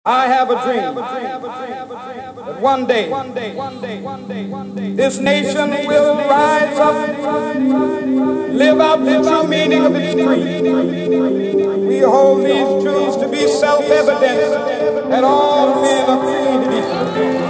I have a dream that one day this nation will rise up, live out the true meaning of its creed. We hold these truths to be self-evident that all men are created equal.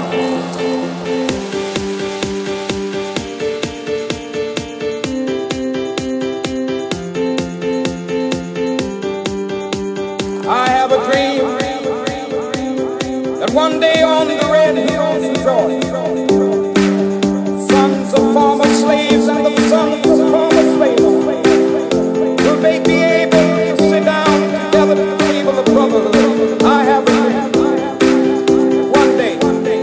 I have a dream that one day on the red hills of Georgia, sons of former slaves and the sons of former slaves will they be able to sit down together at the table of brotherhood. I have a dream that one day.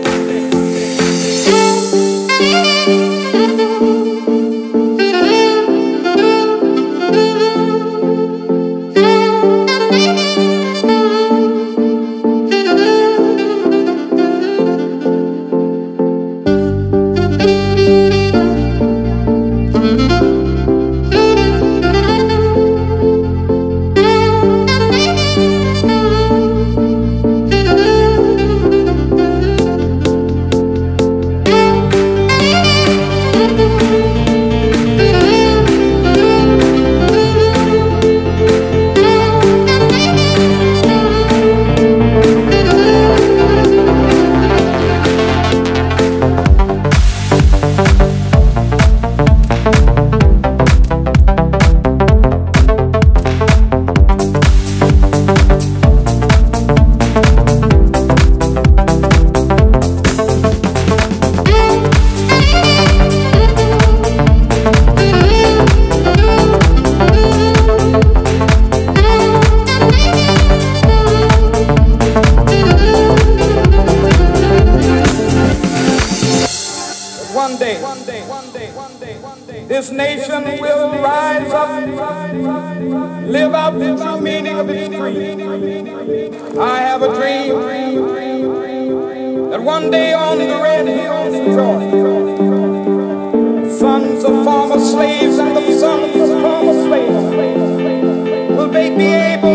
This nation will rise up, live out the true meaning of its creed. I have a dream that one day on the red hills of Georgia, sons of former slaves and the sons of former slaves will they be able